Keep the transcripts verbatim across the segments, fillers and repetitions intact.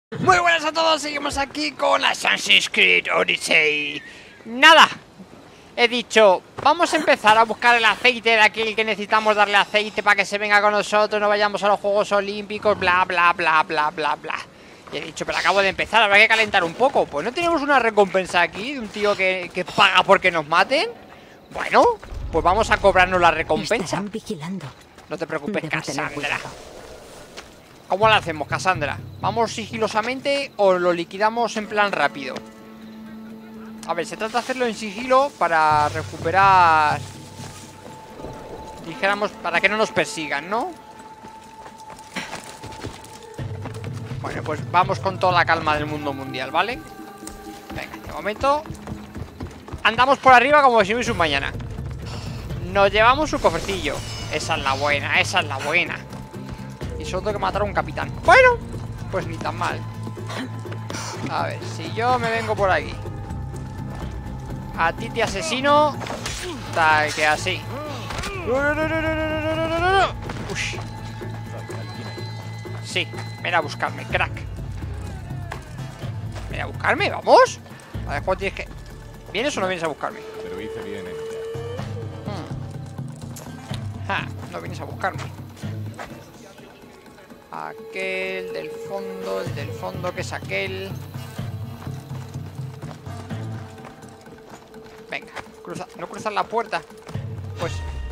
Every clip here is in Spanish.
Muy buenas a todos, seguimos aquí con Assassin's Creed Odyssey. Nada, he dicho, vamos a empezar a buscar el aceite de aquel que necesitamos darle aceite para que se venga con nosotros, no vayamos a los Juegos Olímpicos, bla, bla, bla, bla, bla, bla. Y he dicho, pero acabo de empezar, habrá que calentar un poco. Pues no tenemos una recompensa aquí de un tío que, que paga porque nos maten. Bueno, pues vamos a cobrarnos la recompensa. Vigilando. No te preocupes, Debo tener Cassandra. cuidado. ¿Cómo lo hacemos, Cassandra? ¿Vamos sigilosamente o lo liquidamos en plan rápido? A ver, se trata de hacerlo en sigilo para recuperar... Dijéramos, para que no nos persigan, ¿no? Bueno, pues vamos con toda la calma del mundo mundial, ¿vale? Venga, de momento andamos por arriba como si no hubiese un mañana. Nos llevamos su cofrecillo. Esa es la buena, esa es la buena. Y solo tengo que matar a un capitán. Bueno, pues ni tan mal. A ver, si yo me vengo por aquí, a ti te asesino, tal que así. Ush. Sí, ven a buscarme, crack. Ven a buscarme, vamos. A ver, ¿cuánto tienes que...? ¿Vienes o no vienes a buscarme? Pero hice bien en... Hmm. Ja, no vienes a buscarme. Aquel del fondo, el del fondo que es aquel. Venga, cruza, no cruzar la puerta. Pues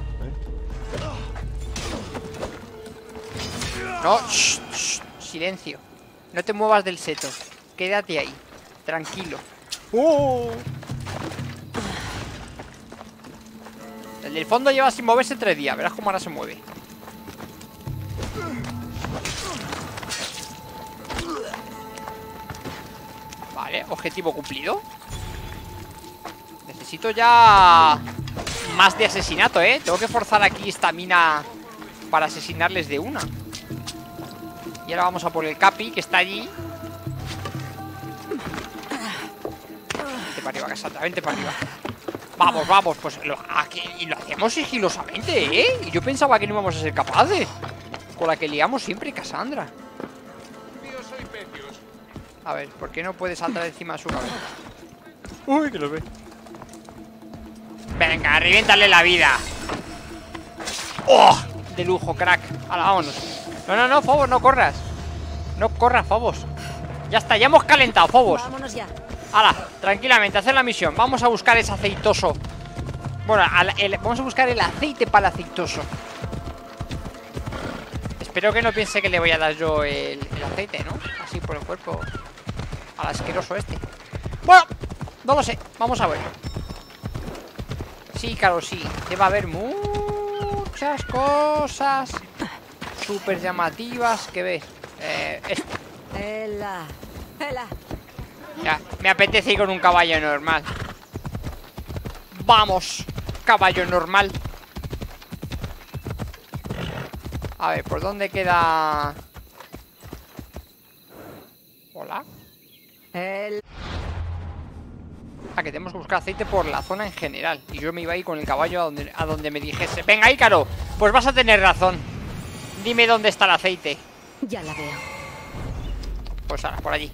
no, shh, shh, silencio. No te muevas del seto. Quédate ahí, tranquilo. ¡Oh! El del fondo lleva sin moverse tres días. Verás cómo ahora se mueve. Vale, objetivo cumplido. Necesito ya más de asesinato, ¿eh? Tengo que forzar aquí esta mina para asesinarles de una. Y ahora vamos a por el Capi, que está allí. Vente para arriba, Cassandra, vente para arriba. Vamos, vamos, pues lo, aquí, y lo hacemos sigilosamente, ¿eh? Y yo pensaba que no íbamos a ser capaces. Con la que liamos siempre, Cassandra. A ver, ¿por qué no puede saltar encima de su cabeza? Uy, que lo ve. Venga, reviéntale la vida. ¡Oh! De lujo, crack. Hala, vámonos. No, no, no, Fobos, no corras. No corras, Fobos. Ya está, ya hemos calentado, Fobos. Vámonos ya. Hala, tranquilamente, hacer la misión. Vamos a buscar ese aceitoso. Bueno, al, el, vamos a buscar el aceite para el aceitoso. Espero que no piense que le voy a dar yo el, el aceite, ¿no? Así por el cuerpo. Al asqueroso este. Bueno, no lo sé, vamos a ver. Sí, claro, sí. Debe haber muchas cosas súper llamativas que ves. Eh, esto. Ela, ela. Ya, me apetece ir con un caballo normal. Vamos, caballo normal. A ver, ¿por dónde queda? Hola. El... Ah, que tenemos que buscar aceite por la zona en general. Y yo me iba a ir con el caballo a donde, a donde me dijese. Venga, Ícaro, pues vas a tener razón. Dime dónde está el aceite. Ya la veo. Pues ahora, por allí.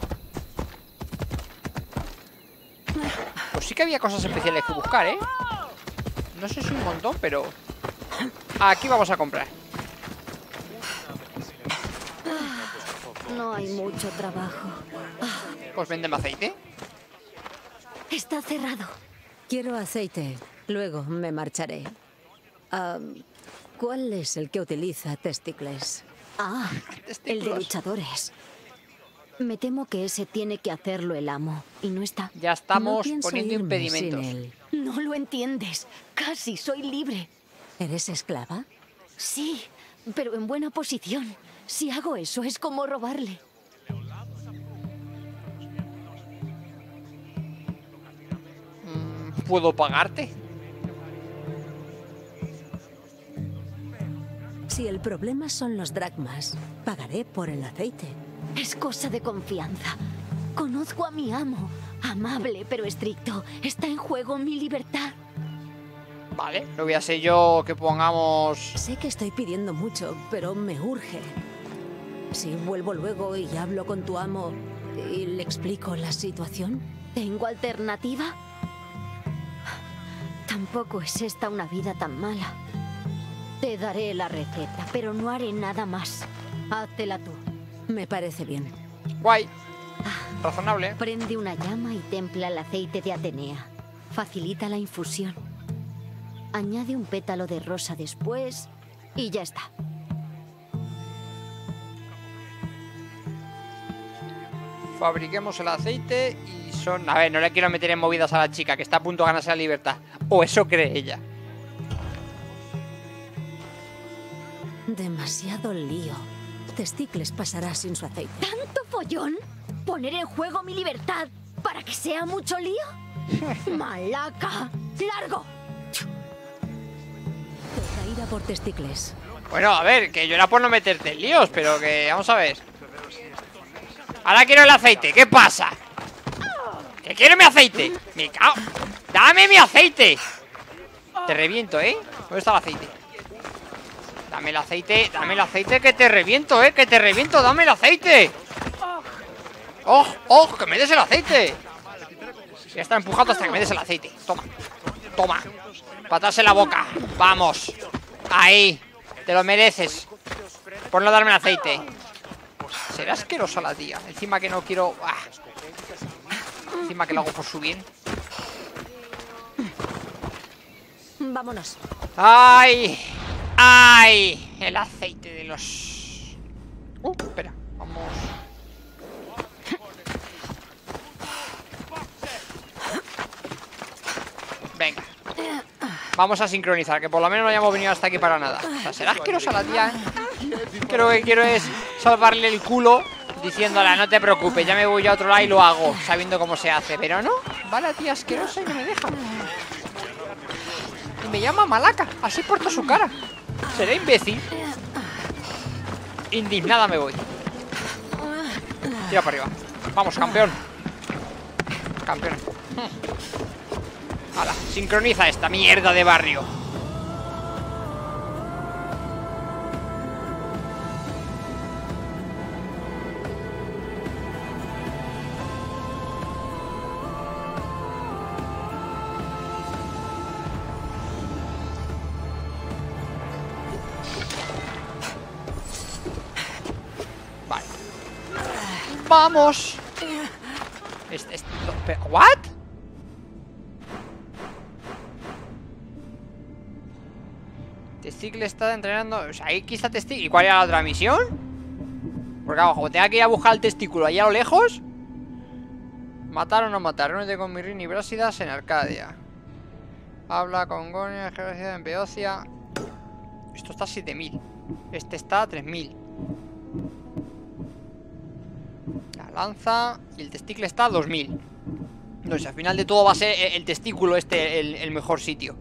Pues sí que había cosas especiales que buscar, ¿eh? No sé si un montón, pero aquí vamos a comprar. No hay mucho trabajo. Pues véndeme aceite. Está cerrado. Quiero aceite. Luego me marcharé. Ah, ¿cuál es el que utiliza testículos? Ah, el de luchadores. Me temo que ese tiene que hacerlo el amo. Y no está. Ya estamos No pienso poniendo irme impedimentos. sin él. No lo entiendes. Casi soy libre. ¿Eres esclava? Sí, pero en buena posición. Si hago eso es como robarle. ¿Puedo pagarte? Si el problema son los dracmas, pagaré por el aceite. Es cosa de confianza. Conozco a mi amo. Amable pero estricto. Está en juego mi libertad. Vale, no voy a ser yo que pongamos... Sé que estoy pidiendo mucho, pero me urge. Si vuelvo luego y hablo con tu amo y le explico la situación. ¿Tengo alternativa? Tampoco es esta una vida tan mala. Te daré la receta, pero no haré nada más. Háztela tú. Me parece bien. Guay. Razonable. Prende una llama y templa el aceite de Atenea. Facilita la infusión. Añade un pétalo de rosa después y ya está. Fabriquemos el aceite y son... A ver, no le quiero meter en movidas a la chica, que está a punto de ganarse la libertad. O eso cree ella. Demasiado lío. Testicles pasará sin su aceite. ¿Tanto follón? ¿Poner en juego mi libertad para que sea mucho lío? ¡Malaca! ¡Largo! Toca ir a por Testicles. Bueno, a ver, que yo era por no meterte en líos, pero que... Vamos a ver. Ahora quiero el aceite, ¿qué pasa? ¿Que quiero mi aceite? Me cago. ¡Dame mi aceite! Te reviento, ¿eh? ¿Dónde está el aceite? Dame el aceite, dame el aceite que te reviento, ¿eh? Que te reviento, dame el aceite. ¡Oh, oh! ¡Que me des el aceite! Voy a estar empujando hasta que me des el aceite. Toma, toma. Patas en la boca, vamos. Ahí, te lo mereces por no darme el aceite. Será asquerosa la tía. Encima que no quiero... ¡Ah! Encima que lo hago por su bien. Vámonos. ¡Ay! ¡Ay! El aceite de los... Uh, espera, vamos... Venga. Vamos a sincronizar, que por lo menos no hayamos venido hasta aquí para nada. O sea, será asquerosa la tía, ¿eh? Creo que quiero es salvarle el culo diciéndola, no te preocupes, ya me voy a otro lado y lo hago, sabiendo cómo se hace. Pero no, va la tía asquerosa y no me deja. Y me llama Malaca, así por toda su cara. Seré imbécil. Indignada me voy. Tira para arriba. Vamos, campeón. Campeón. Hala, sincroniza esta mierda de barrio. Vale. Vamos. Este, este, ¿what? Testicle está entrenando. O sea, aquí está Testicle. ¿Y cuál era la otra misión? Porque abajo, como tenga que ir a buscar el testículo allá a lo lejos. Matar o no matar. Reúnete con Mirrin y Brásidas en Arcadia. Habla con Gonia, Geografía en Beocia. Esto está a siete mil. Este está a tres mil. La lanza. Y el testicle está a dos mil. No sé, al final de todo va a ser el testículo este el, el mejor sitio.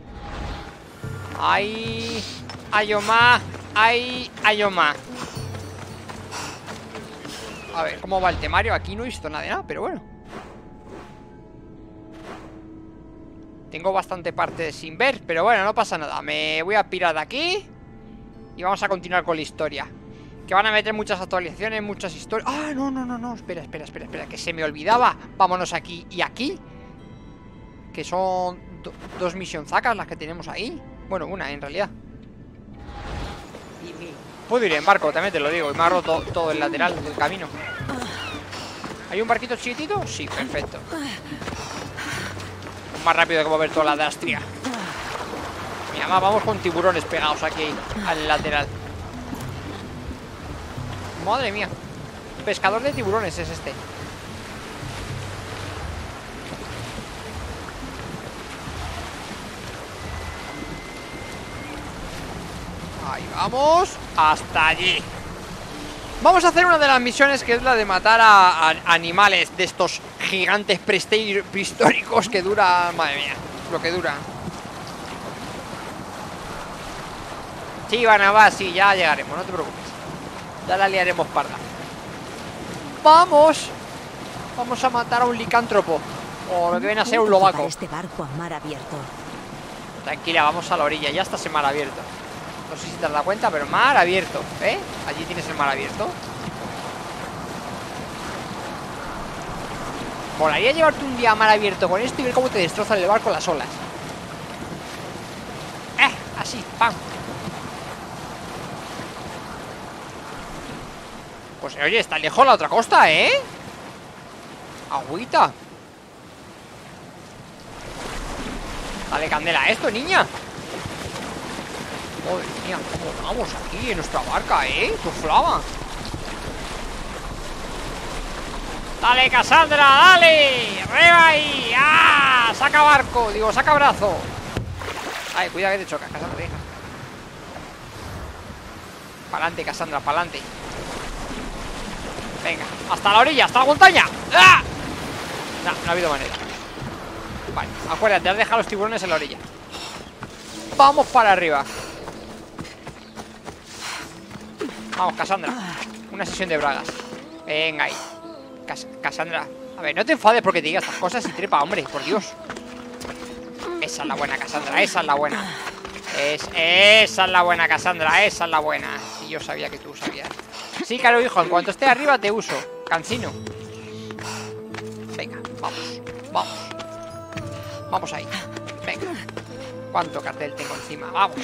¡Ay! ¡Ayoma! ¡Ay! ¡Ayoma! A ver, ¿cómo va el temario? Aquí no he visto nada de nada, pero bueno. Tengo bastante parte sin ver, pero bueno, no pasa nada. Me voy a pirar de aquí y vamos a continuar con la historia. Que van a meter muchas actualizaciones, muchas historias. ¡Ah, no, no, no, no! Espera, espera, espera, espera, que se me olvidaba. Vámonos aquí y aquí. Que son do dos misionzacas las que tenemos ahí. Bueno, una en realidad. Puedo ir en barco, también te lo digo. Y me ha roto todo el lateral del camino. ¿Hay un barquito chiquitito? Sí, perfecto. Más rápido que mover toda la de Astria. Mira, vamos con tiburones pegados aquí al lateral. Madre mía. Pescador de tiburones es este. Ahí vamos. Hasta allí. Vamos a hacer una de las misiones, que es la de matar a, a animales de estos gigantes prehistóricos que dura... Madre mía, lo que dura. Sí, van a va, sí, ya llegaremos, no te preocupes. Ya la liaremos parda. ¡Vamos! Vamos a matar a un licántropo. O lo que viene a ser un lobaco. Este barco a mar abierto. Tranquila, vamos a la orilla, ya está ese mar abierto. No sé si te has dado cuenta, pero mar abierto, ¿eh? Allí tienes el mar abierto. Molaría llevarte un día a mar abierto con esto y ver cómo te destroza el barco las olas. Eh, así, pam. Pues oye, está lejos la otra costa, ¿eh? Agüita. Dale candela a esto, niña. Madre mía, cómo vamos aquí en nuestra barca, ¿eh? ¡Tu flama! ¡Dale, Cassandra, dale! ¡Arriba ahí! ¡Ah! ¡Saca barco! Digo, saca brazo. Ay, cuidado que te chocas, Cassandra, deja. Pa'lante, Cassandra, pa'lante. Venga, hasta la orilla, hasta la montaña. ¡Ah! No, no ha habido manera. Vale, acuérdate, has dejado los tiburones en la orilla. Vamos para arriba. Vamos, Cassandra. Una sesión de bragas. Venga ahí. Cas Cassandra. A ver, no te enfades porque te diga estas cosas y trepa, hombre, por Dios. Esa es la buena, Cassandra, esa es la buena. Es, esa es la buena, Cassandra, esa es la buena. Si yo sabía que tú sabías. Sí, claro, hijo, en cuanto esté arriba te uso. Cansino. Venga, vamos, vamos. Vamos ahí. Venga. ¿Cuánto cartel tengo encima? Vamos.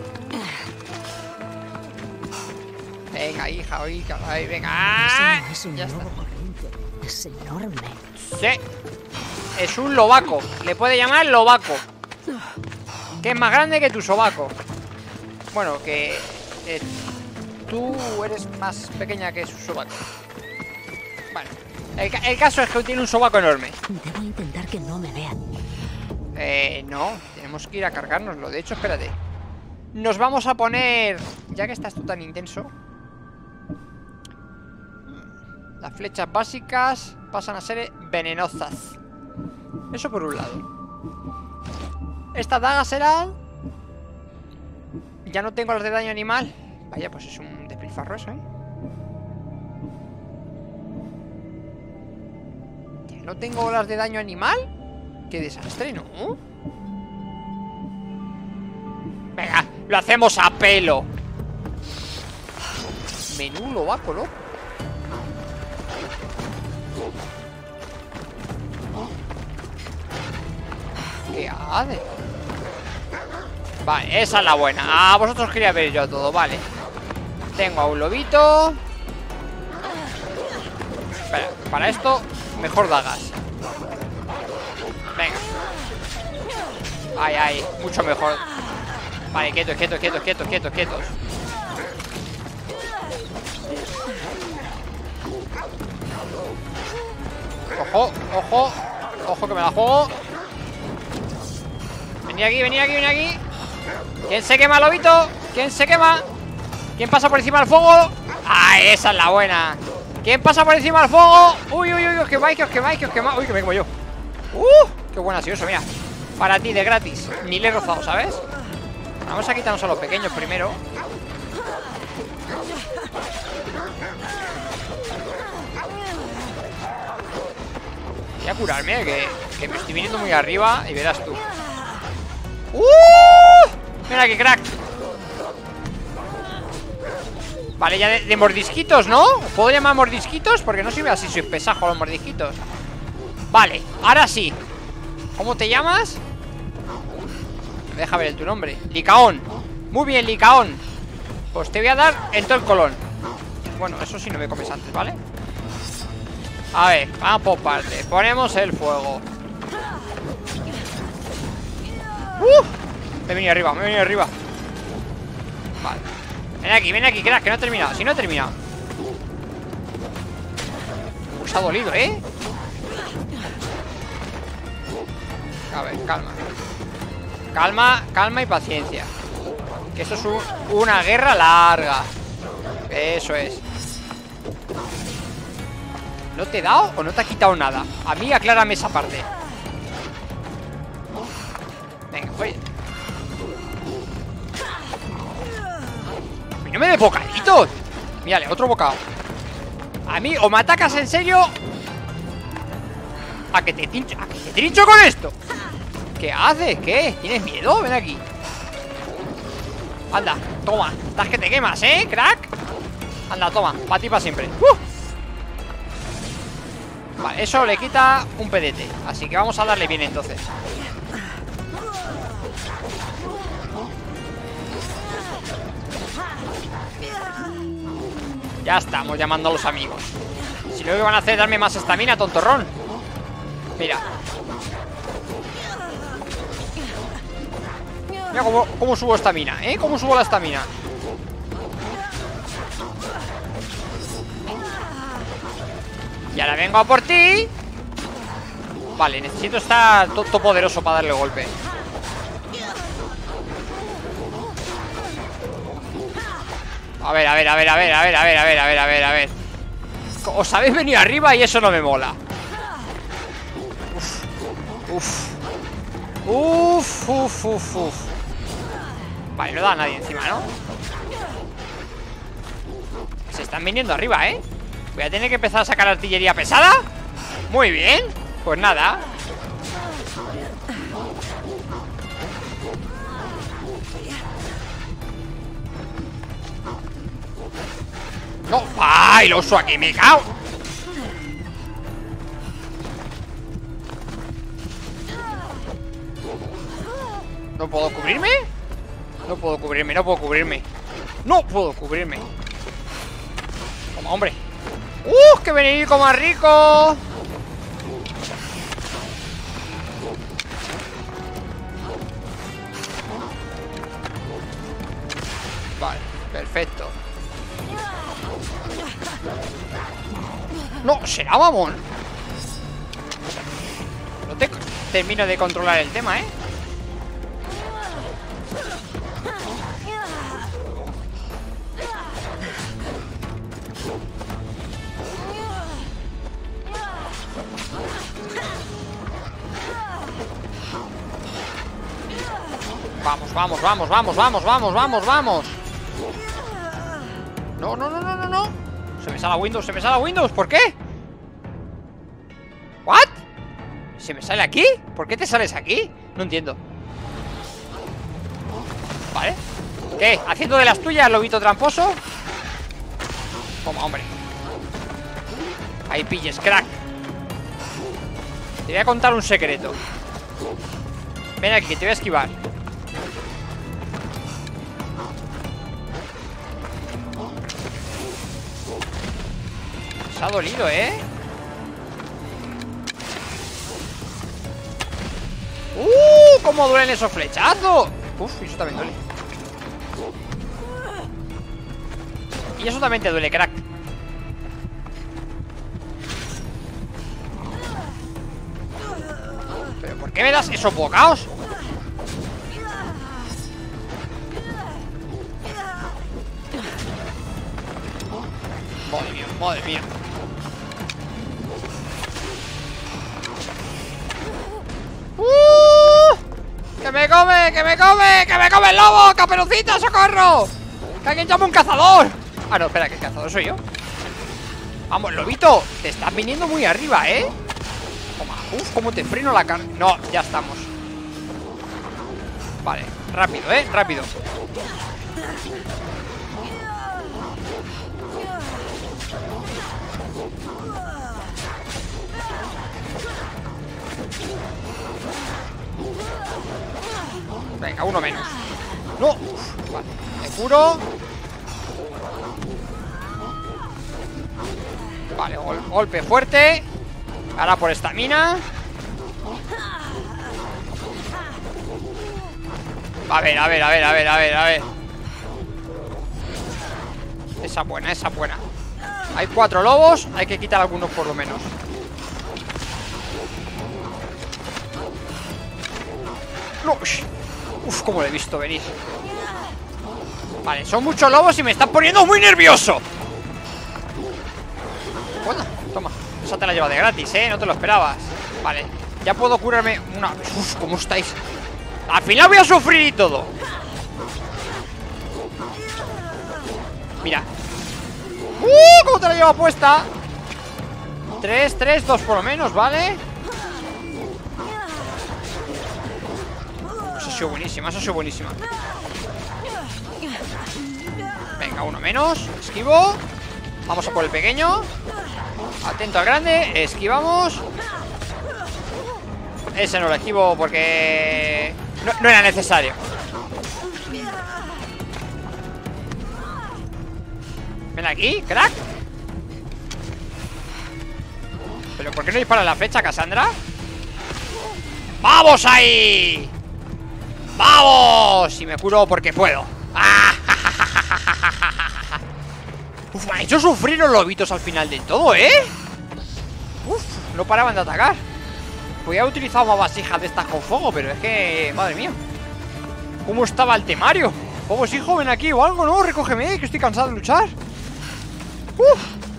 Venga, hija, oiga, ahí, venga. ¡Ah! Es un Ya está. corriente. Es enorme. Sí. Es un lobaco. Le puede llamar lobaco. Que es más grande que tu sobaco. Bueno, que eh, tú eres más pequeña que su sobaco. Bueno, el, ca el caso es que tiene un sobaco enorme. Debo intentar que no me vean. Eh, no, tenemos que ir a cargárnoslo. De hecho, espérate. Nos vamos a poner, ya que está esto tan intenso, las flechas básicas pasan a ser venenosas. Eso por un lado. Esta daga será... Ya no tengo las de daño animal. Vaya, pues es un despilfarro eso, ¿eh? ¿No tengo las de daño animal? Qué desastre, ¿no? Venga, lo hacemos a pelo. Menú lobaco, loco. ¿Qué hace? Vale, esa es la buena. Ah, vosotros quería ver yo todo, vale. Tengo a un lobito. Espera, para esto, mejor dagas. Venga. Ay, ay, mucho mejor. Vale, quietos, quietos, quietos, quietos, quietos, quietos. Ojo, ojo. Ojo que me la juego. Vení aquí, vení aquí, vení aquí. ¿Quién se quema, lobito? ¿Quién se quema? ¿Quién pasa por encima del fuego? ¡Ah, esa es la buena! ¿Quién pasa por encima del fuego? Uy, uy, uy, os quemáis, que os quemáis, que os quemáis. Uy, que me quemo yo. ¡Uh! ¡Qué buena ha sido eso, mira! Para ti, de gratis. Ni le he rozado, ¿sabes? Vamos a quitarnos a los pequeños primero. Voy a curarme, que, que me estoy viniendo muy arriba. Y verás tú. ¡Uh! Mira que crack. Vale, ya de, de mordisquitos, ¿no? ¿Puedo llamar mordisquitos? Porque no sirve así, soy pesajo los mordisquitos. Vale, ahora sí. ¿Cómo te llamas? Deja ver tu nombre. Licaón. Muy bien, Licaón. Pues te voy a dar en todo el colón. Bueno, eso sí no me comes antes, ¿vale? A ver, vamos por partes. Ponemos el fuego. ¡Uh! Me he venido arriba, me he venido arriba. Vale. Ven aquí, ven aquí, crack, que no he terminado. Si no he terminado. Pues ha dolido, ¿eh? A ver, calma. Calma, calma y paciencia. Que esto es un, una guerra larga. Eso es. ¿No te he dado o no te ha quitado nada? A mí aclárame esa parte. Venga, oye. A mí no me des bocaditos. Mírale, otro bocado. A mí o me atacas en serio A que te trincho, a que te trincho con esto. ¿Qué haces? ¿Qué? ¿Tienes miedo? Ven aquí. Anda, toma. Estás que te quemas, ¿eh, crack? Anda, toma, para ti para siempre. ¡Uh! Vale, eso le quita un pedete. Así que vamos a darle bien entonces. Ya estamos llamando a los amigos. Si luego van a hacer darme más estamina, tontorrón. Mira. Mira cómo, cómo subo estamina, ¿eh? Cómo subo la estamina. Y ahora vengo a por ti. Vale, necesito estar todo poderoso para darle golpe. A ver, a ver, a ver, a ver, a ver, a ver, a ver, a ver, a ver, a ver. Os habéis venido arriba y eso no me mola. Uf. Uf, uf, uf, uf. Vale, no da a nadie encima, ¿no? Se están viniendo arriba, ¿eh? Voy a tener que empezar a sacar artillería pesada. Muy bien. Pues nada. No, ¡ay! Lo uso aquí, me cago. ¿No puedo cubrirme? No puedo cubrirme, no puedo cubrirme. No puedo cubrirme. Toma, hombre. ¡Uh! ¡Qué venenico más rico! Vale, perfecto. No, será mamón. No te termino de controlar el tema, ¿eh? Vamos, vamos, vamos, vamos, vamos, vamos, vamos, vamos. No, no, no, no, no, no. Se me sale Windows, se me sale Windows, ¿por qué? ¿What? ¿Se me sale aquí? ¿Por qué te sales aquí? No entiendo. Vale. ¿Qué? ¿Haciendo de las tuyas, lobito tramposo? Toma, hombre. Ahí pilles, crack. Te voy a contar un secreto. Ven aquí, que te voy a esquivar. Se ha dolido, ¿eh? ¡Uh! ¡Cómo duelen esos flechazos! Uf, eso también duele. Y eso también te duele, crack. ¿Pero por qué me das esos bocaos? Madre mía, madre mía. ¡Uh! ¡Que me come! ¡Que me come! ¡Que me come el lobo! ¡Caperucita, socorro! ¡Que alguien llame un cazador! Ah, no, espera, que el cazador soy yo. Vamos, lobito, te estás viniendo muy arriba, ¿eh? Toma, uf, cómo te freno la carne. No, ya estamos. Vale, rápido, ¿eh? Rápido. Venga, uno menos. No, uf, vale, me curo. Vale, gol golpe fuerte. Ahora por estamina. A ver, a ver, a ver, a ver, a ver, a ver. Esa buena, esa buena. Hay cuatro lobos, hay que quitar algunos por lo menos. No, uf, cómo lo he visto venir. Vale, son muchos lobos y me están poniendo muy nervioso. Bueno, toma, esa te la lleva de gratis, ¿eh? No te lo esperabas. Vale, ya puedo curarme una... Uf, ¿cómo estáis? Al final voy a sufrir y todo. Mira. ¡Uh! ¿Cómo te la lleva puesta? Tres, tres, dos por lo menos, ¿vale? Eso ha sido buenísima, eso ha sido buenísima. Venga, uno menos. Esquivo. Vamos a por el pequeño. Atento al grande. Esquivamos. Ese no lo esquivo porque no, no era necesario. Ven aquí, crack. ¿Pero por qué no dispara la flecha, Cassandra? ¡Vamos ahí! ¡Vamos! Y me curo porque puedo. Uf, me han hecho sufrir los lobitos al final del todo, ¿eh? Uf, no paraban de atacar. Podría haber utilizado más vasijas de estas con fuego, pero es que... madre mía. ¿Cómo estaba el temario? Fuego, sí, joven, aquí o algo, ¿no? Recógeme, que estoy cansado de luchar. Uf.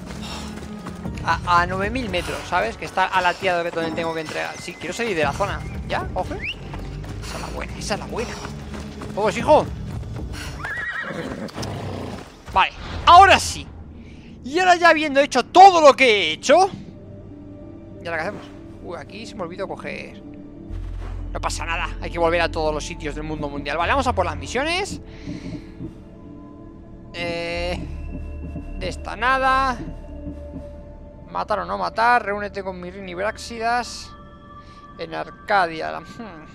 A, a nueve mil metros, ¿sabes? Que está a la tía de donde tengo que entregar. Sí, quiero salir de la zona. ¿Ya? Ojo. Esa es la buena, esa es la buena. Fuego, hijo. Vale, ahora sí. Y ahora ya habiendo hecho todo lo que he hecho. ¿Y ahora qué hacemos? Uy, aquí se me olvidó coger. No pasa nada, hay que volver a todos los sitios del mundo mundial. Vale, vamos a por las misiones. Eh, de esta nada. Matar o no matar. Reúnete con Myrrine y Bráxidas en Arcadia. hmm.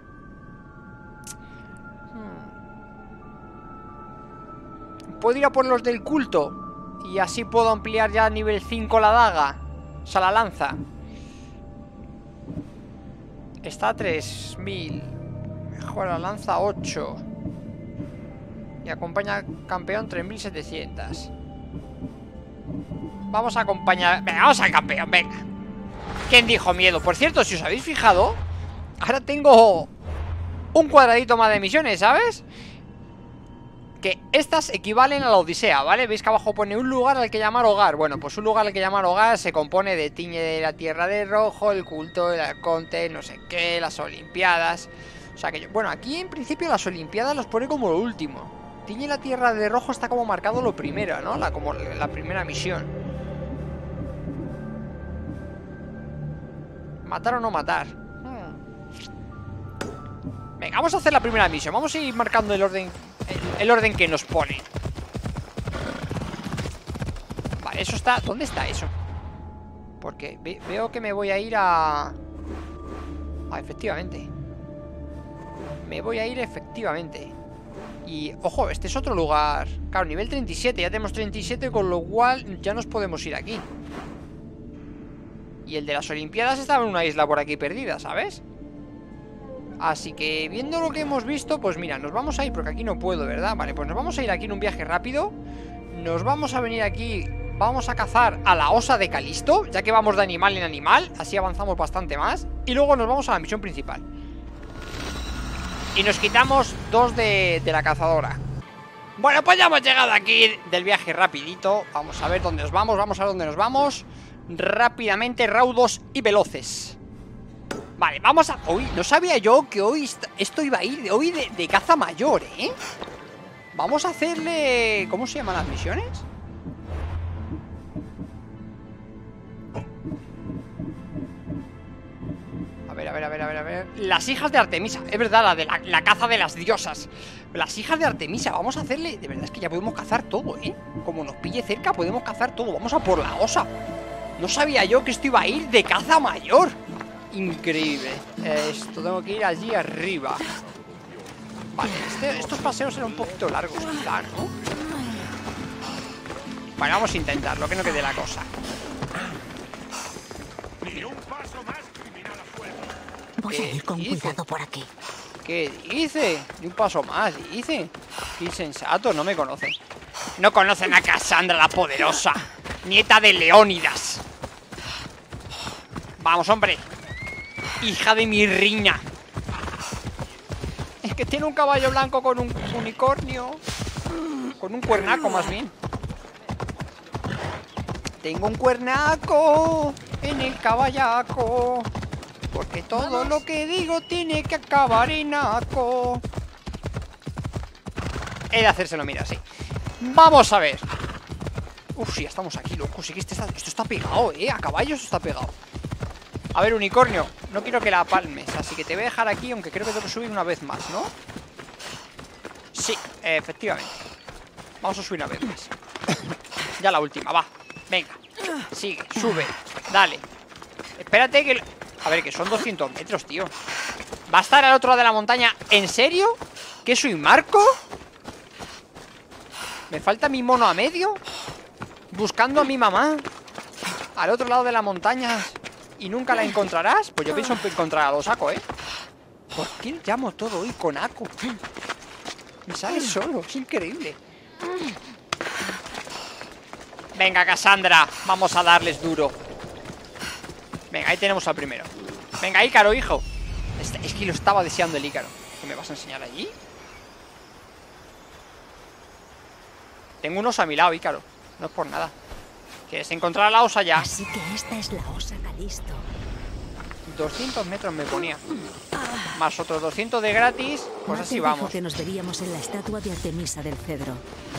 Hmm. Puedo ir a por los del culto y así puedo ampliar ya a nivel cinco la daga. O sea, la lanza. Está a tres mil. Mejora la lanza ocho. Y acompaña campeón tres mil setecientos. Vamos a acompañar. Venga, vamos al campeón, venga. ¿Quién dijo miedo? Por cierto, si os habéis fijado, ahora tengo un cuadradito más de misiones, ¿sabes? Que estas equivalen a la Odisea, ¿vale? Veis que abajo pone un lugar al que llamar hogar. Bueno, pues un lugar al que llamar hogar se compone de Tiñe de la Tierra de Rojo, el culto, el arconte, no sé qué, las olimpiadas. O sea que yo... Bueno, aquí en principio las olimpiadas las pone como lo último. Tiñe la Tierra de Rojo está como marcado lo primero, ¿no? La, como la primera misión. ¿Matar o no matar? Hmm. Venga, vamos a hacer la primera misión. Vamos a ir marcando el orden el, el orden que nos pone. Vale, eso está... ¿Dónde está eso? Porque ve, veo que me voy a ir a... Ah, efectivamente. Me voy a ir efectivamente. Y, ojo, este es otro lugar. Claro, nivel treinta y siete, ya tenemos treinta y siete, con lo cual ya nos podemos ir aquí. Y el de las olimpiadas estaba en una isla por aquí perdida, ¿sabes? Así que, viendo lo que hemos visto, pues mira, nos vamos a ir, porque aquí no puedo, ¿verdad? Vale, pues nos vamos a ir aquí en un viaje rápido. Nos vamos a venir aquí, vamos a cazar a la osa de Calisto, ya que vamos de animal en animal, así avanzamos bastante más. Y luego nos vamos a la misión principal. Y nos quitamos dos de, de la cazadora. Bueno, pues ya hemos llegado aquí del viaje rapidito. Vamos a ver dónde nos vamos, vamos a ver dónde nos vamos. Rápidamente, raudos y veloces. Vale, vamos a... Uy, no sabía yo que hoy esto iba a ir de hoy de, de caza mayor, ¿eh? Vamos a hacerle... ¿Cómo se llaman las misiones? A ver, a ver, a ver, a ver, a ver. Las hijas de Artemisa. Es verdad, la de la, la caza de las diosas. Las hijas de Artemisa. Vamos a hacerle... De verdad es que ya podemos cazar todo, ¿eh? Como nos pille cerca, podemos cazar todo. Vamos a por la osa. No sabía yo que esto iba a ir de caza mayor. Increíble. Esto tengo que ir allí arriba. Vale, este, estos paseos eran un poquito largos, quizá, ¿no? Bueno, vamos a intentarlo, que no quede la cosa. Voy a ir con cuidado por aquí. ¿Qué dice? De un paso más, dice. Qué insensato, no me conocen. No conocen a Cassandra la poderosa, nieta de Leónidas. Vamos, hombre. Hija de Myrrine. Es que tiene un caballo blanco con un unicornio. Con un cuernaco, más bien. Tengo un cuernaco en el caballaco, porque todo lo que digo tiene que acabar en aco. He de hacérselo, mira, así. Vamos a ver. Uf, sí, ya estamos aquí, loco. Sí que este está, esto está pegado, eh. A caballo esto está pegado. A ver, unicornio, no quiero que la palmes, así que te voy a dejar aquí, aunque creo que tengo que subir una vez más, ¿no? Sí, efectivamente. Vamos a subir una vez más. Ya la última, va. Venga, sigue, sube, dale. Espérate que... A ver, que son doscientos metros, tío. ¿Va a estar al otro lado de la montaña? ¿En serio? ¿Qué soy, Marco? ¿Me falta mi mono a medio? ¿Buscando a mi mamá al otro lado de la montaña y nunca la encontrarás? Pues yo pienso en encontrar a los Ako, ¿eh? ¿Por qué llamo todo hoy con Ako? Me sale solo, es increíble. Venga, Cassandra, vamos a darles duro. Venga, ahí tenemos al primero. Venga, Ícaro, hijo. Es que lo estaba deseando el Ícaro. ¿Qué me vas a enseñar allí? Tengo unos a mi lado, Ícaro. No es por nada. ¿Quieres encontrar a la osa ya? Así que esta es la osa Calisto. doscientos metros me ponía. Más otros doscientos de gratis. Pues así vamos. Que nos veríamos en la estatua de Artemisa del Cedro.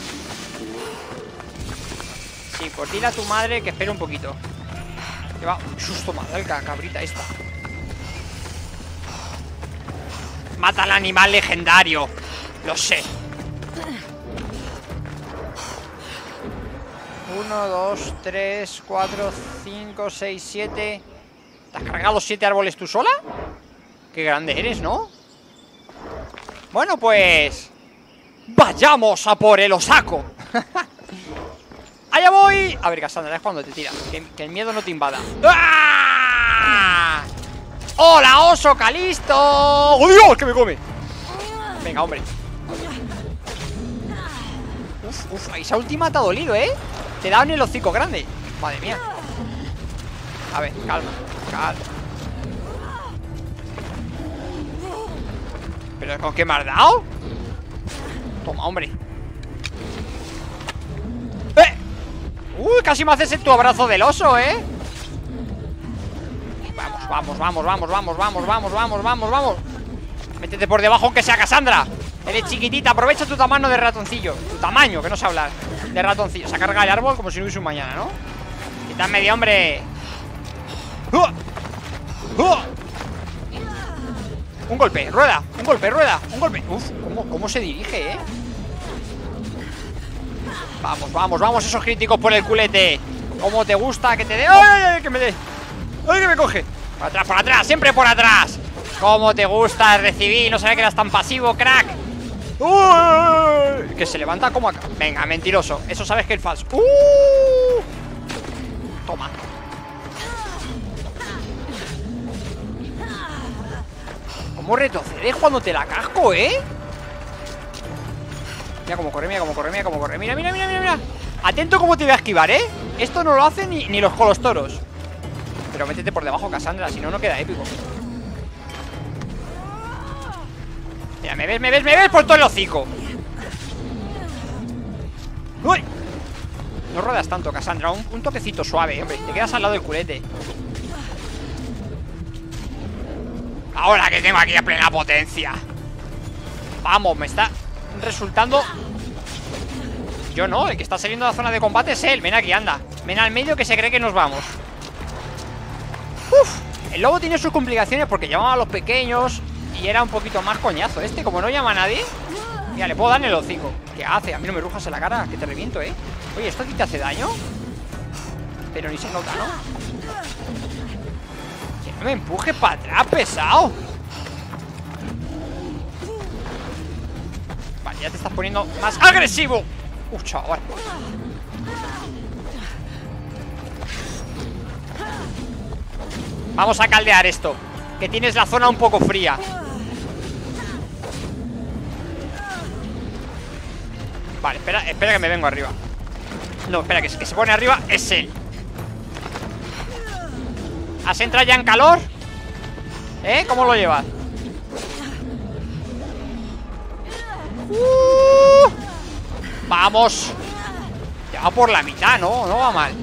Sí, pues dile a tu madre que espere un poquito. Lleva un susto más la cabrita esta. Mata al animal legendario. Lo sé. Uno, dos, tres, cuatro, cinco, seis, siete. ¿Te has cargado siete árboles tú sola? Qué grande eres, ¿no? Bueno, pues... ¡vayamos a por el Osaco! ¡Allá voy! A ver, Cassandra, es cuando te tiras. Que, que el miedo no te invada. ¡Ah! ¡Hola, oso Calisto! ¡Oh, Dios! ¡Que me come! Venga, hombre. Uf, uf, esa última te ha dolido, ¿eh? Te da en el hocico grande. Madre mía. A ver, calma, calma. ¿Pero con qué me has dado? Toma, hombre. ¡Eh! Uy, casi me haces en tu abrazo del oso, ¿eh? Vamos, vamos, vamos, vamos, vamos, vamos, vamos, vamos, vamos, vamos. Métete por debajo aunque sea Cassandra. Eres chiquitita, aprovecha tu tamaño de ratoncillo. Tu tamaño, que no sé hablar. De ratoncillo, se carga el árbol como si no hubiese un mañana, ¿no? Quítame de hombre. ¡Uh! ¡Uh! Un golpe, rueda, un golpe, rueda, un golpe. Uf, ¿cómo, cómo se dirige, eh? Vamos, vamos, vamos, esos críticos por el culete. ¿Cómo te gusta que te dé? ¡Ay, ay, ay! Que me dé. ¡Ay, que me coge! Por atrás, por atrás, siempre por atrás. ¿Cómo te gusta recibir? No sabía que eras tan pasivo, crack. ¡Uy! Que se levanta como acá. Venga, mentiroso. Eso sabes que es falso. ¡Uh! Toma. ¿Cómo retrocedes cuando te la casco, eh? Mira cómo corre, mira cómo corre, mira cómo corre. Mira, mira, mira, mira, mira. Atento cómo te voy a esquivar, ¿eh? Esto no lo hacen ni, ni los colostoros. Pero métete por debajo, Cassandra, si no, no queda épico. Mira, me ves, me ves, me ves por todo el hocico. ¡Uy! No rodas tanto, Cassandra. Un, un toquecito suave, hombre. Te quedas al lado del culete. Ahora que tengo aquí a plena potencia. Vamos, me está resultando. Yo no, el que está saliendo de la zona de combate es él. Ven aquí, anda. Ven al medio que se cree que nos vamos. Uf, el lobo tiene sus complicaciones porque llamaba a los pequeños y era un poquito más coñazo. Este, como no llama a nadie, mira, le puedo dar en el hocico. ¿Qué hace? A mí no me rujas en la cara, que te reviento, ¿eh? Oye, ¿esto a ti te hace daño? Pero ni se nota, ¿no? Que no me empuje para atrás, pesado. Vale, ya te estás poniendo más agresivo. Uf, chaval. Vamos a caldear esto, que tienes la zona un poco fría. Vale, espera, espera que me vengo arriba. No, espera, que, que se pone arriba es él. ¿Has entrado ya en calor? ¿Eh? ¿Cómo lo llevas? Uh, vamos. Ya va por la mitad, ¿no? No va mal.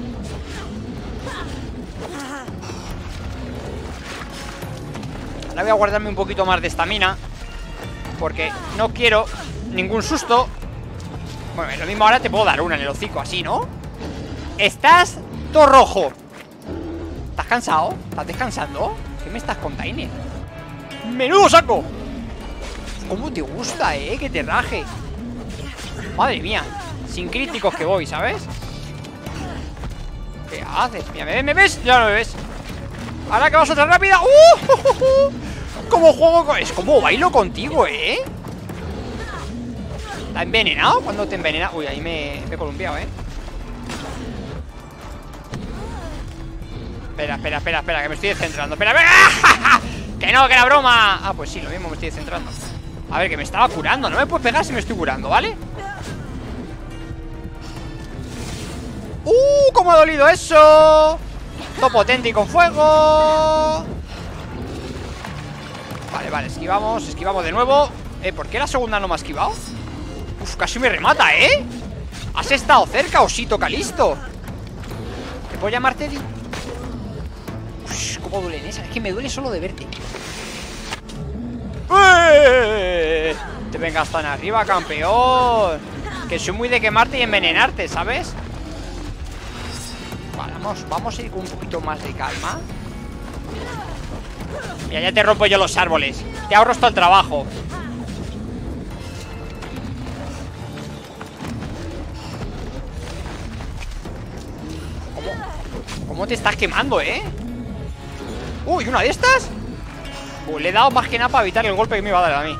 Ahora voy a guardarme un poquito más de estamina, porque no quiero ningún susto. Bueno, lo mismo ahora te puedo dar una en el hocico, así, ¿no? Estás todo rojo. ¿Estás cansado? ¿Estás descansando? ¿Qué me estás contando? ¡Menudo saco! ¿Cómo te gusta, eh? Que te raje. Madre mía. Sin críticos que voy, ¿sabes? ¿Qué haces? Mira, ¿me ves? ¿Me ves? Ya no me ves. Ahora que vas otra rápida. ¡Uh! uh, uh, uh. ¿Cómo juego con...? Es como bailo contigo, ¿eh? ¿Está envenenado? ¿Cuándo te envenena? Uy, ahí me, me he columpiado, ¿eh? Espera, espera, espera, espera, que me estoy descentrando. Espera, espera. Que no, que era broma. Ah, pues sí, lo mismo, me estoy descentrando. A ver, que me estaba curando. No me puedes pegar si me estoy curando, ¿vale? ¡Uh! ¿Cómo ha dolido eso? Todo potente y con fuego. Vale, vale, esquivamos, esquivamos de nuevo. Eh, ¿por qué la segunda no me ha esquivado? Uf, casi me remata, ¿eh? ¿Has estado cerca, osito Calisto? ¿Te puedo llamar Teddy? Uf, ¿cómo duelen esas? Es que me duele solo de verte. ¡Eh! Te vengas tan arriba, campeón. Que soy muy de quemarte y envenenarte, ¿sabes? Vale, vamos, vamos a ir con un poquito más de calma. Mira, ya te rompo yo los árboles. Te ahorro todo el trabajo. ¿Cómo? ¿Cómo te estás quemando, eh? Uy, ¿una de estas? Uh, le he dado más que nada para evitar el golpe que me iba a dar a mí.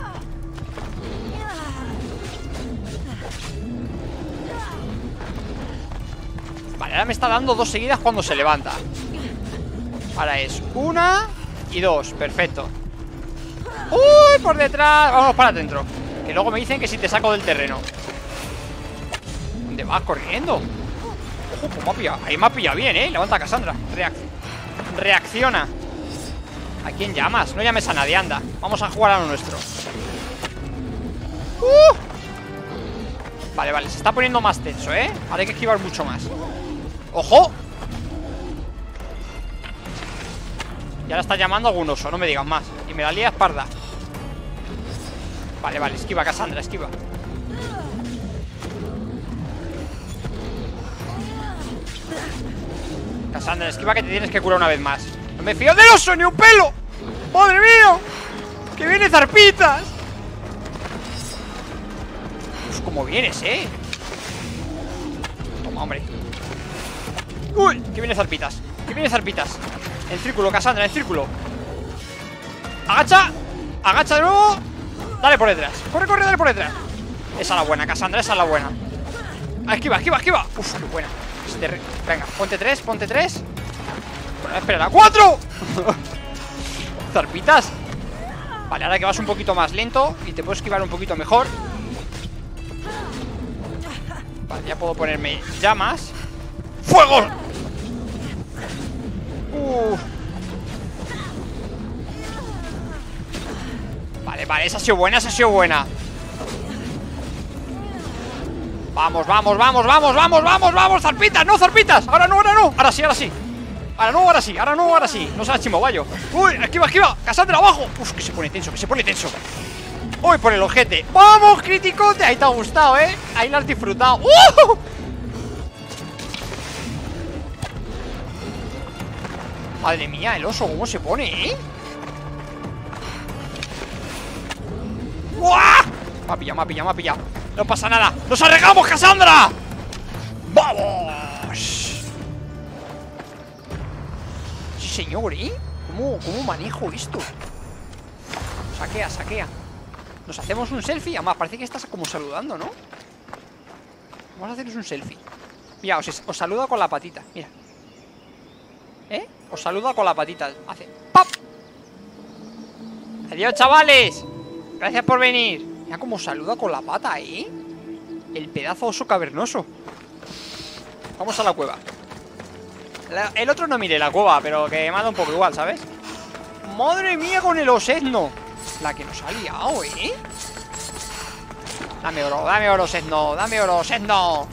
Vale, ahora me está dando dos seguidas cuando se levanta. Ahora es una y dos, perfecto. ¡Uy! Por detrás. Vamos para adentro. Que luego me dicen que si te saco del terreno. ¿Dónde vas corriendo? Ojo, pues me ha pillado. Ahí me ha pillado bien, ¿eh? Levanta a Cassandra. Reac Reacciona. ¿A quién llamas? No llames a nadie, anda. Vamos a jugar a lo nuestro. ¡Uh! Vale, vale, se está poniendo más tenso, ¿eh? Ahora hay que esquivar mucho más. ¡Ojo! Y ahora está llamando a algún oso, no me digas más. Y me la lía espalda. Vale, vale, esquiva, Cassandra, esquiva. Cassandra, esquiva que te tienes que curar una vez más. No me fío del oso, ni un pelo. ¡Madre mía! ¡Que viene zarpitas! Pues como vienes, ¿eh? Toma, hombre. ¡Uy! Que viene zarpitas. Que viene zarpitas. En círculo, Cassandra, en círculo. Agacha. Agacha de nuevo. Dale por detrás. Corre, corre, dale por detrás. Esa es la buena, Cassandra, esa es la buena. Ah, esquiva, esquiva, esquiva. Uf, qué buena. Este... Venga, ponte tres, ponte tres. Bueno, espera, ¡cuatro! Zarpitas. Vale, ahora que vas un poquito más lento y te puedo esquivar un poquito mejor. Vale, ya puedo ponerme llamas. ¡Fuego! Uh. Vale, vale, esa ha sido buena, esa ha sido buena. Vamos, vamos, vamos, vamos, vamos, vamos, vamos, zarpitas, no, zarpitas. Ahora no, ahora no, ahora sí, ahora sí. Ahora no, ahora sí, ahora no, ahora sí. No se ha chimoballo. Uy, esquiva, esquiva, Cassandra abajo. Uf, que se pone tenso, que se pone tenso. Uy, por el ojete. Vamos, criticote, ahí te ha gustado, eh. Ahí lo has disfrutado. ¡Uh! Madre mía, el oso, ¿cómo se pone, eh? ¡Buah! Me ha pillado, me ha pillado, me ha pillado. No pasa nada, ¡nos arreglamos, Cassandra! ¡Vamos! Sí, señor, ¿eh? ¿Cómo, cómo manejo esto? Saquea, saquea. Nos hacemos un selfie. Además, parece que estás como saludando, ¿no? Vamos a hacernos un selfie. Mira, os, os saluda con la patita, mira. ¿Eh? Os saluda con la patita. Hace ¡pap! Adiós, chavales. Gracias por venir. Mira cómo saluda con la pata, ¿eh? El pedazo oso cavernoso. Vamos a la cueva. la, El otro no mire la cueva, pero que me da un poco igual, ¿sabes? Madre mía con el osezno. La que nos ha liado, ¿eh? Dame oro, dame oro, osezno. Dame oro, osezno.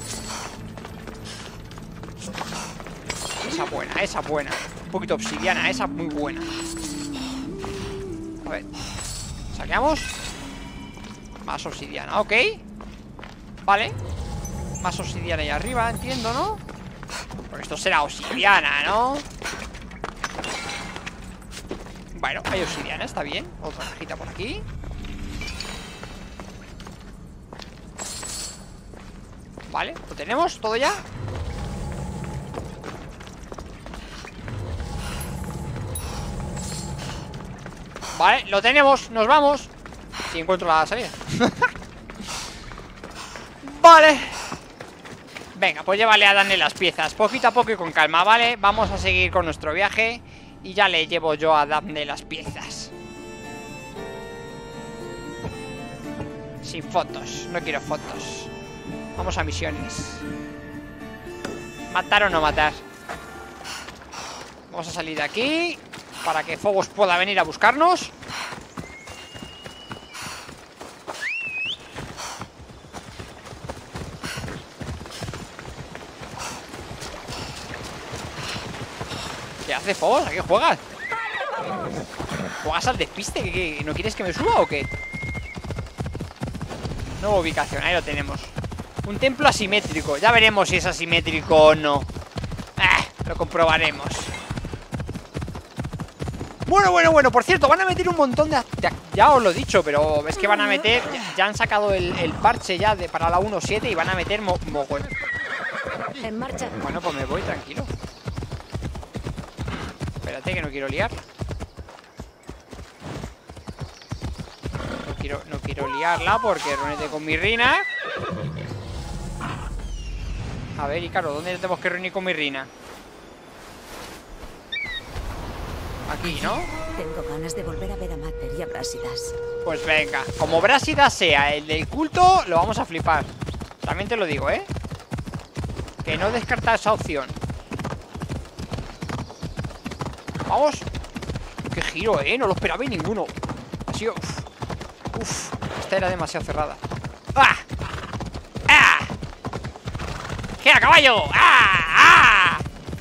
Esa buena, esa buena. Un poquito obsidiana, esa muy buena. A ver. Saqueamos. Más obsidiana, ok. Vale. Más obsidiana ahí arriba, entiendo, ¿no? Porque esto será obsidiana, ¿no? Bueno, hay obsidiana, está bien. Otra cajita por aquí. Vale, lo tenemos todo ya. Vale, lo tenemos, nos vamos. Si encuentro la salida. Vale. Venga, pues llévale a darle las piezas, poquito a poco y con calma, ¿vale? Vamos a seguir con nuestro viaje y ya le llevo yo a darle las piezas. Sin fotos, no quiero fotos. Vamos a misiones. ¿Matar o no matar? Vamos a salir de aquí para que Phobos pueda venir a buscarnos. ¿Qué hace Phobos? ¿A qué juegas? ¿Juegas al despiste? ¿Qué, qué, ¿No quieres que me suba o qué? Nueva ubicación, ahí lo tenemos. Un templo asimétrico. Ya veremos si es asimétrico o no. Ah, lo comprobaremos. Bueno, bueno, bueno. Por cierto, van a meter un montón de... Ya, ya os lo he dicho, pero es que van a meter... Ya, ya han sacado el, el parche ya de, para la uno punto siete y van a meter mo, mogol. En marcha. Bueno, pues me voy tranquilo. Espérate que no quiero liar. No quiero, no quiero liarla porque reúnete con mi Rina. A ver, Ícaro, ¿dónde tenemos que reunir con mi Rina? Aquí, ¿no? Tengo ganas de volver a ver a Mater y a Brásidas. Pues venga, como Brásidas sea el del culto, lo vamos a flipar. También te lo digo, ¿eh? Que no descarta esa opción. Vamos. Qué giro, ¿eh? No lo esperaba en ninguno. Ha sido... Uf, uf, esta era demasiado cerrada. ¡Ah! ¡Ah! ¡Qué a caballo! ¡Ah! ¡Ah!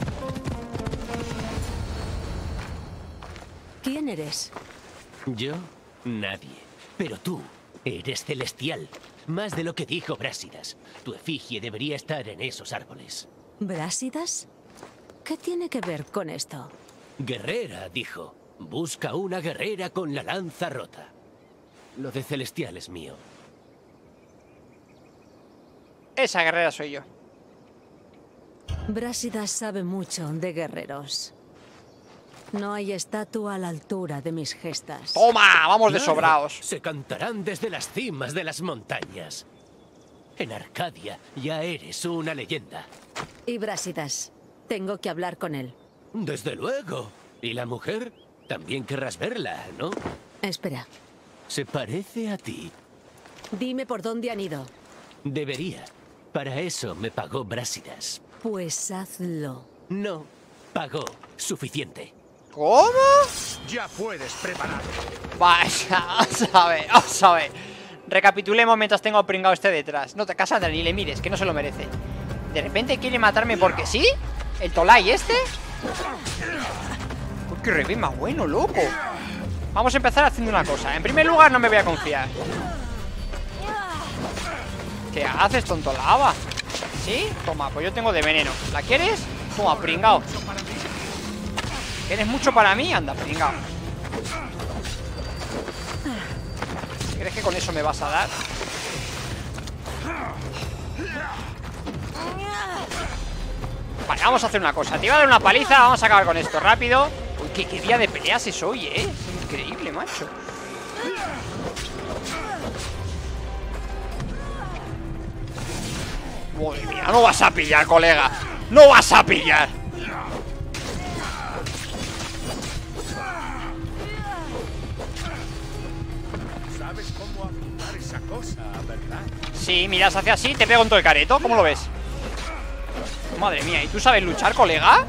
¿Quién eres? Yo, nadie. Pero tú eres celestial. Más de lo que dijo Brásidas. Tu efigie debería estar en esos árboles. ¿Brásidas? ¿Qué tiene que ver con esto? Guerrera, dijo. Busca una guerrera con la lanza rota. Lo de celestial es mío. Esa guerrera soy yo. Brásidas sabe mucho de guerreros. No hay estatua a la altura de mis gestas. ¡Toma! Vamos de Claro, sobraos. se cantarán desde las cimas de las montañas. En Arcadia ya eres una leyenda. Y Brásidas, tengo que hablar con él. Desde luego. ¿Y la mujer? También querrás verla, ¿no? Espera, Se parece a ti. dime por dónde han ido. Debería. Para eso me pagó Brásidas. Pues hazlo. No, pagó suficiente. ¿Cómo? Ya puedes preparar. Vaya, vamos a ver, vamos a ver. Recapitulemos mientras tengo pringado este detrás. No te Cassandra, ni le mires, que no se lo merece. ¿De repente quiere matarme porque sí? ¿El Tolai este? Uy, qué revés más bueno, loco. Vamos a empezar haciendo una cosa. En primer lugar, no me voy a confiar. ¿Qué haces, tonto lava? ¿Sí? Toma, pues yo tengo de veneno. ¿La quieres? Toma, pringao. ¿Eres mucho para mí? Anda, pringao. ¿Crees que con eso me vas a dar? Vale, vamos a hacer una cosa. Te iba a dar una paliza, vamos a acabar con esto rápido. Uy, qué, qué día de peleas es hoy, ¿eh? Es increíble, macho. Madre mía, no vas a pillar, colega. No vas a pillar. ¿Sabes cómo apuntar esa cosa, verdad? Sí, miras hacia así, te pego en todo el careto. ¿Cómo lo ves? Madre mía, ¿y tú sabes luchar, colega?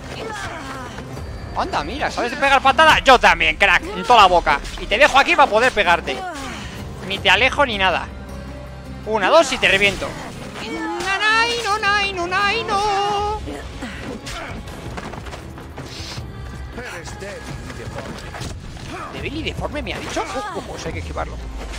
Anda, mira, ¿sabes pegar patada? Yo también, crack, en toda la boca. Y te dejo aquí para poder pegarte. Ni te alejo ni nada. Una, dos y te reviento. Nanay, no, nay, no, nay, no. Eres débil y deforme. ¿Débil y deforme me ha dicho? Uh, uh, pues hay que esquivarlo.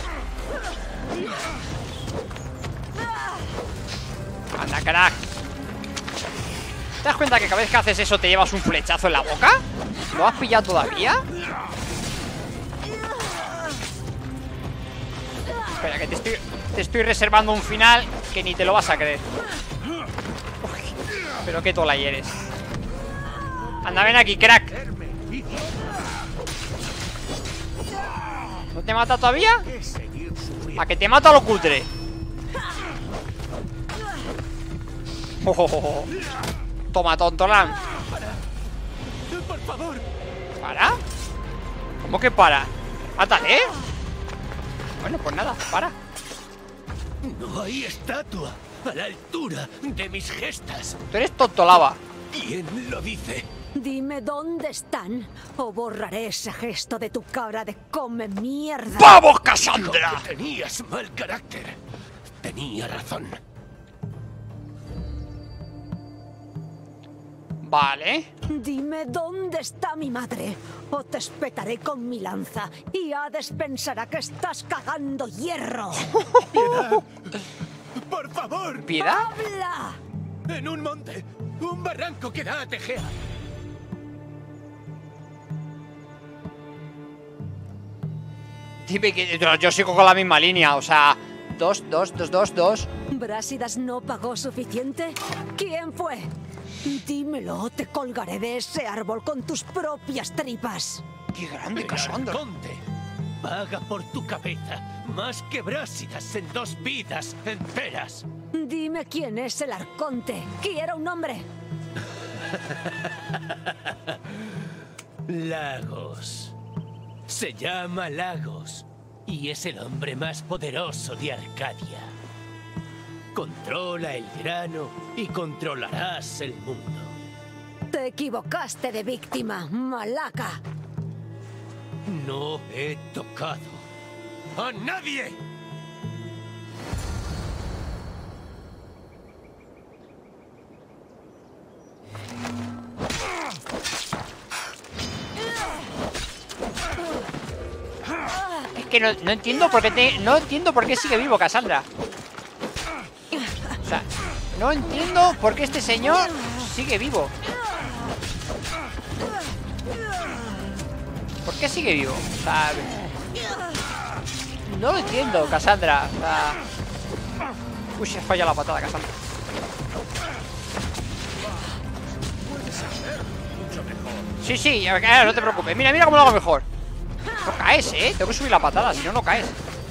Anda, crack. ¿Te das cuenta que cada vez que haces eso te llevas un flechazo en la boca? ¿Lo has pillado todavía? Espera, que te estoy, te estoy reservando un final que ni te lo vas a creer. Uy, pero qué tola eres. Anda, ven aquí, crack. ¿No te mata todavía? ¿A que te mata lo cutre? Oh, oh, oh. Toma, tontolán. Por favor. ¿Para? ¿Cómo que para? ¡Mátale! Bueno, pues nada, para. No hay estatua a la altura de mis gestas. Tú eres tontolava. ¿Quién lo dice? Dime dónde están o borraré ese gesto de tu cara de come mierda. ¡Vamos, Cassandra! Dijo que tenías mal carácter. Tenía razón. Vale. Dime dónde está mi madre o te espetaré con mi lanza y Hades pensará que estás cagando hierro. ¡Piedad! ¡Por favor! ¿Piedad? ¡Habla! En un monte, un barranco que da a Tegea. Dime que yo, yo sigo con la misma línea, o sea, dos, dos, dos, dos, dos. ¿Brásidas no pagó suficiente? ¿Quién fue? Dímelo, o te colgaré de ese árbol con tus propias tripas. ¡Qué grande, El Cassandra! arconte paga por tu cabeza más que Brásidas en dos vidas enteras. Dime quién es el arconte. Quiero un nombre. Lagos. Se llama Lagos y es el hombre más poderoso de Arcadia. Controla el grano y controlarás el mundo. Te equivocaste de víctima, malaca. No he tocado a nadie. Es que no, no entiendo por qué te, no entiendo por qué sigue vivo Cassandra. O sea, no entiendo por qué este señor sigue vivo. ¿Por qué sigue vivo? O sea, no lo entiendo, Cassandra. O sea, uy, se falla la patada, Cassandra. Sí, sí, no te preocupes. Mira, mira cómo lo hago mejor. No caes, eh. Tengo que subir la patada, si no, no caes.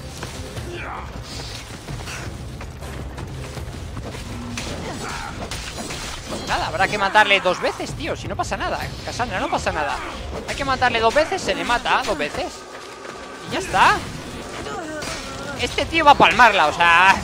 Nada, habrá que matarle dos veces, tío. Si no pasa nada, Cassandra, no pasa nada. Hay que matarle dos veces, se le mata dos veces. Y ya está. Este tío va a palmarla, o sea.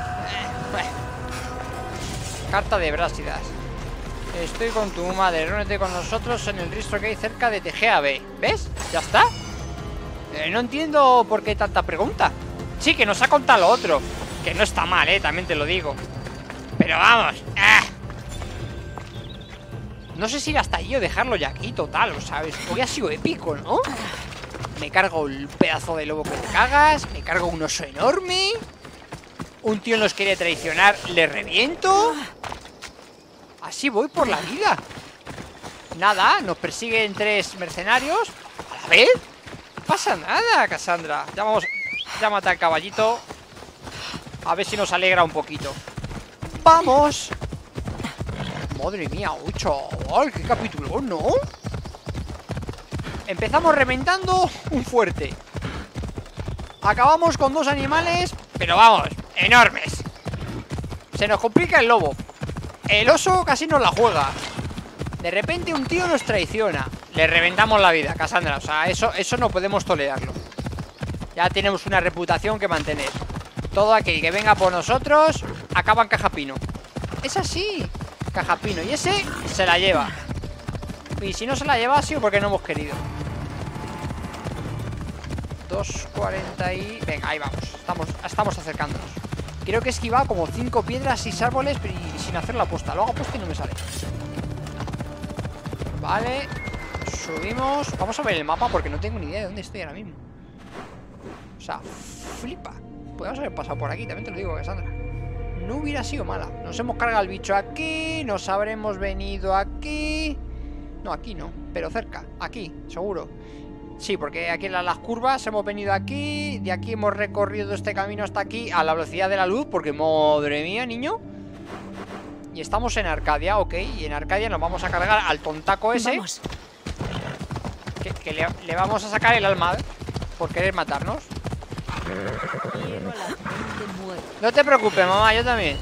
Carta de Brásidas. Estoy con tu madre, reúnete con nosotros en el ristro que hay cerca de Tegea B. ¿Ves? Ya está. Eh, no entiendo por qué tanta pregunta. Sí, que nos ha contado lo otro. Que no está mal, eh, también te lo digo. Pero vamos. ¡Ah! No sé si ir hasta allí o dejarlo ya aquí, total, ¿sabes? Hoy ha sido épico, ¿no? Me cargo el pedazo de lobo que te cagas. Me cargo un oso enorme. Un tío nos quiere traicionar, le reviento. Así voy por la vida. Nada, nos persiguen tres mercenarios a la vez. No pasa nada, Cassandra. Ya vamos, ya mata al caballito. A ver si nos alegra un poquito. ¡Vamos! Madre mía, uy, chaval, qué capítulo, ¿no? Empezamos reventando un fuerte. Acabamos con dos animales, pero vamos, enormes. Se nos complica el lobo. El oso casi nos la juega. De repente un tío nos traiciona. Le reventamos la vida, Cassandra. O sea, eso, eso no podemos tolerarlo. Ya tenemos una reputación que mantener. Todo aquel que venga por nosotros acaba en Cajapino. Es así, Cajapino. Y ese se la lleva. Y si no se la lleva ha sido porque no hemos querido. dos cuarenta y... Venga, ahí vamos. Estamos, estamos acercándonos. Creo que he esquivado como cinco piedras, seis árboles y sin hacer la apuesta. Lo hago apuesta y no me sale. Vale. Subimos. Vamos a ver el mapa porque no tengo ni idea de dónde estoy ahora mismo. O sea, flipa. Podemos haber pasado por aquí, también te lo digo, Cassandra. No hubiera sido mala. Nos hemos cargado el bicho aquí. Nos habremos venido aquí. No, aquí no, pero cerca. Aquí, seguro. Sí, porque aquí en la- las curvas hemos venido aquí. De aquí hemos recorrido este camino hasta aquí a la velocidad de la luz. Porque madre mía, niño. Y estamos en Arcadia, ok. Y en Arcadia nos vamos a cargar al tontaco ese. Vamos. Que, que le, le vamos a sacar el alma, ¿eh? Por querer matarnos. Quiero a la gente muerta. No te preocupes, mamá, yo también.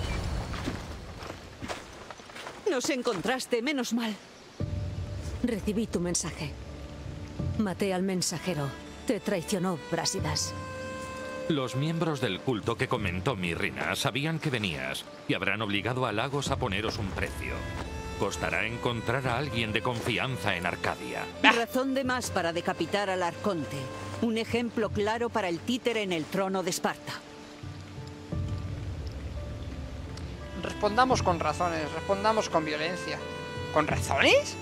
Nos encontraste, menos mal. Recibí tu mensaje. Maté al mensajero. Te traicionó, Brásidas. Los miembros del culto que comentó Mirrina sabían que venías y habrán obligado a Lagos a poneros un precio. Costará encontrar a alguien de confianza en Arcadia. Razón de más para decapitar al Arconte. Un ejemplo claro para el títere en el trono de Esparta. Respondamos con razones, respondamos con violencia. ¿Con razones?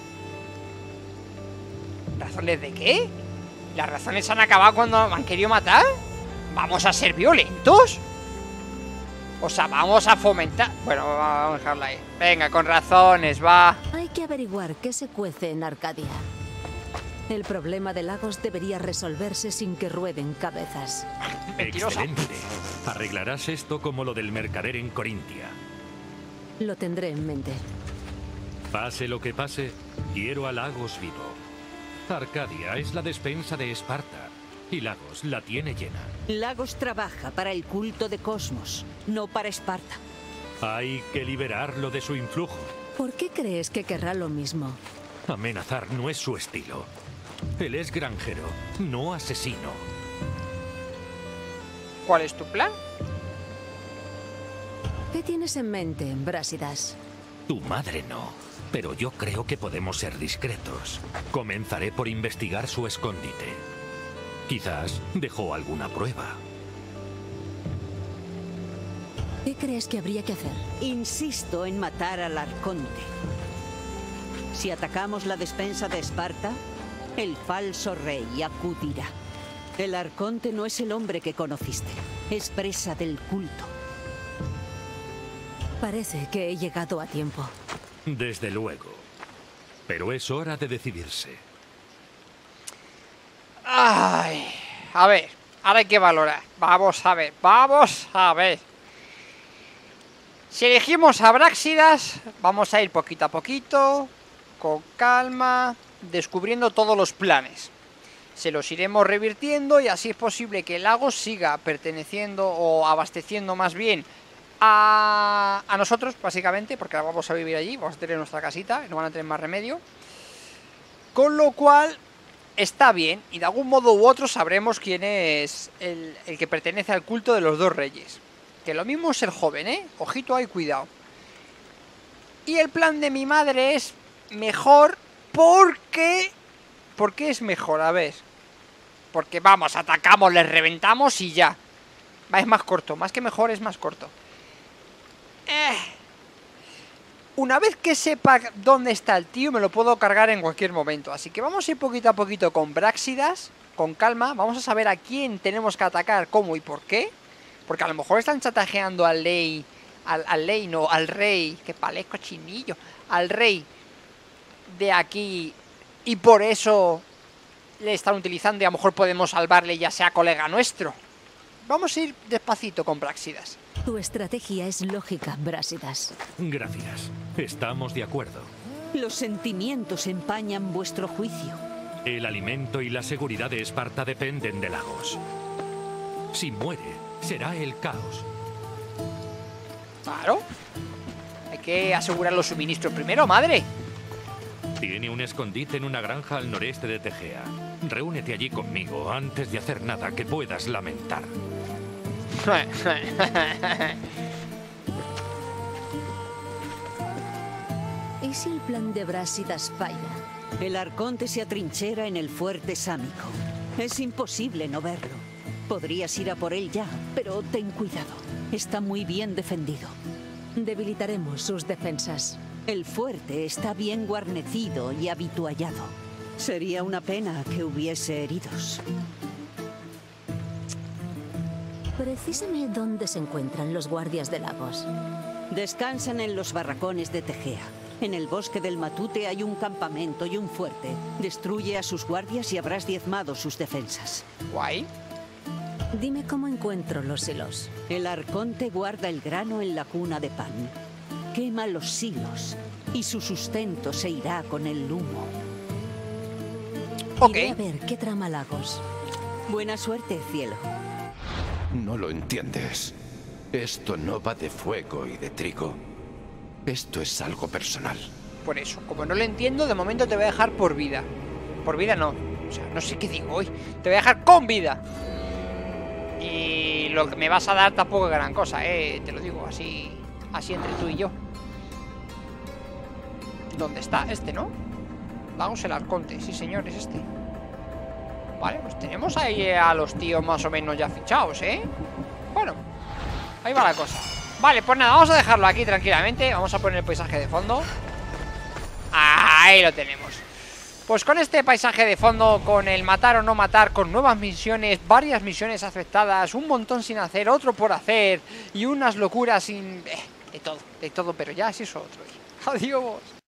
¿Razones de qué? ¿Las razones han acabado cuando me han querido matar? ¿Vamos a ser violentos? O sea, vamos a fomentar... Bueno, vamos a dejarla ahí. Venga, con razones, va. Hay que averiguar qué se cuece en Arcadia. El problema de Lagos debería resolverse sin que rueden cabezas. Mentirosa. Excelente. Arreglarás esto como lo del mercader en Corintia. Lo tendré en mente. Pase lo que pase, quiero a Lagos vivo. Arcadia es la despensa de Esparta y Lagos la tiene llena. Lagos trabaja para el culto de Cosmos, no para Esparta. Hay que liberarlo de su influjo. ¿Por qué crees que querrá lo mismo? Amenazar no es su estilo. Él es granjero, no asesino. ¿Cuál es tu plan? ¿Qué tienes en mente, Brásidas? Tu madre no, pero yo creo que podemos ser discretos. Comenzaré por investigar su escondite. Quizás dejó alguna prueba. ¿Qué crees que habría que hacer? Insisto en matar al Arconte. Si atacamos la despensa de Esparta, el falso rey acudirá. El Arconte no es el hombre que conociste, es presa del culto. Parece que he llegado a tiempo. Desde luego. Pero es hora de decidirse. Ay, a ver, ahora hay que valorar. Vamos a ver, vamos a ver. Si elegimos a Brásidas, vamos a ir poquito a poquito, con calma, descubriendo todos los planes. Se los iremos revirtiendo y así es posible que Lagos siga perteneciendo o abasteciendo más bien a, a nosotros, básicamente, porque ahora vamos a vivir allí, vamos a tener nuestra casita y no van a tener más remedio. Con lo cual está bien y de algún modo u otro sabremos quién es el, el que pertenece al culto de los dos reyes. Que lo mismo es el joven, ¿eh? Ojito ahí, cuidado. Y el plan de mi madre es mejor porque... ¿Por qué es mejor? A ver. Porque vamos, atacamos, les reventamos y ya. Va, es más corto, más que mejor es más corto. Eh. Una vez que sepa dónde está el tío, me lo puedo cargar en cualquier momento. Así que vamos a ir poquito a poquito con Brásidas, con calma. Vamos a saber a quién tenemos que atacar, cómo y por qué. Porque a lo mejor están chantajeando al ley, al, al ley, no, al rey, que palezco chinillo, al rey de aquí, y por eso le están utilizando y a lo mejor podemos salvarle, ya sea colega nuestro. Vamos a ir despacito con Brásidas. Tu estrategia es lógica, Brásidas. Gracias. Estamos de acuerdo. Los sentimientos empañan vuestro juicio. El alimento y la seguridad de Esparta dependen de Lagos. Si muere, será el caos. Claro. Hay que asegurar los suministros primero, madre. Tiene un escondite en una granja al noreste de Tegea. Reúnete allí conmigo antes de hacer nada que puedas lamentar. ¿Y si el plan de Brásidas falla? El Arconte se atrinchera en el fuerte sámico. Es imposible no verlo. Podrías ir a por él ya, pero ten cuidado. Está muy bien defendido. Debilitaremos sus defensas. El fuerte está bien guarnecido y habituallado. Sería una pena que hubiese heridos. Precísame dónde se encuentran los guardias de Lagos. Descansan en los barracones de Tegea. En el bosque del Matute hay un campamento y un fuerte. Destruye a sus guardias y habrás diezmado sus defensas. Guay. Dime cómo encuentro los hilos. El arconte guarda el grano en la cuna de pan. Quema los hilos y su sustento se irá con el humo. Ok. Iré a ver qué trama Lagos. Buena suerte, cielo. No lo entiendes. Esto no va de fuego y de trigo. Esto es algo personal. Por eso, como no lo entiendo, de momento te voy a dejar por vida. Por vida no. O sea, no sé qué digo hoy. Te voy a dejar con vida. Y lo que me vas a dar tampoco es gran cosa, eh. Te lo digo así. Así entre tú y yo. ¿Dónde está? Este, ¿no? Lagos el Arconte. Sí, señor, es este. Vale, pues tenemos ahí a los tíos más o menos ya fichados, ¿eh? Bueno, ahí va la cosa. Vale, pues nada, vamos a dejarlo aquí tranquilamente. Vamos a poner el paisaje de fondo. Ahí lo tenemos. Pues con este paisaje de fondo, con el matar o no matar, con nuevas misiones, varias misiones aceptadas, un montón sin hacer, otro por hacer y unas locuras sin... Eh, de todo, de todo, pero ya es eso otro. Adiós.